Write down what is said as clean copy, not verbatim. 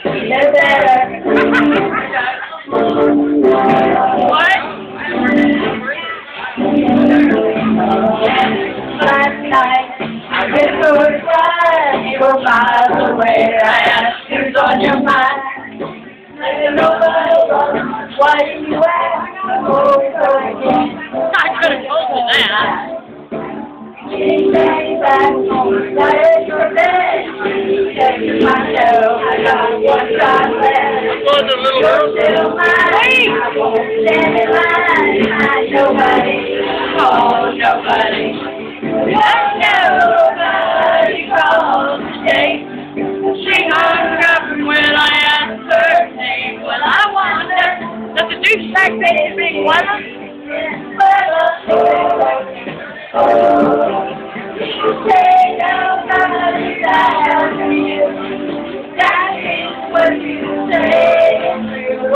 No better. What? Last night, I just was flying. You were miles away. I asked who's on your mind. Why did you ask? Oh, so again. I could have told you that. She came back home, started your bed. Said to myself, I got one shot left. Was a little You're still mine. Wait! I won't stand in line. Behind nobody. Oh, nobody. Nobody calls today. She hung up when I asked her name. Well, I wonder, does the douchebag say big one?